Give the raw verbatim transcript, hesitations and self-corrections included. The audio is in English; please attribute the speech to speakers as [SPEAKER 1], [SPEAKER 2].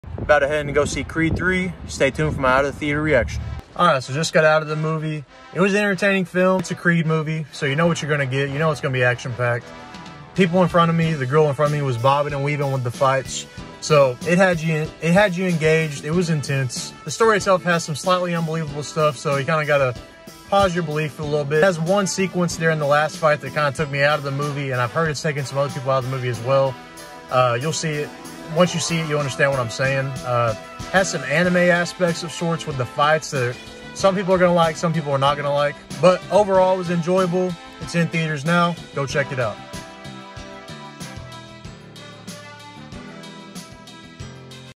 [SPEAKER 1] About to head and go see Creed three. Stay tuned for my out of the theater reaction. Alright, so just got out of the movie. It was an entertaining film. It's a Creed movie, so you know what you're going to get. You know it's going to be action-packed. People in front of me, the girl in front of me was bobbing and weaving with the fights. So it had you it had you engaged. It was intense. The story itself has some slightly unbelievable stuff, so you kind of got to pause your belief for a little bit. It has one sequence there in the last fight that kind of took me out of the movie, and I've heard it's taken some other people out of the movie as well. Uh, you'll see it. Once you see it, you'll understand what I'm saying. Uh, has some anime aspects of sorts with the fights that some people are going to like, some people are not going to like. But overall, it was enjoyable. It's in theaters now. Go check it out.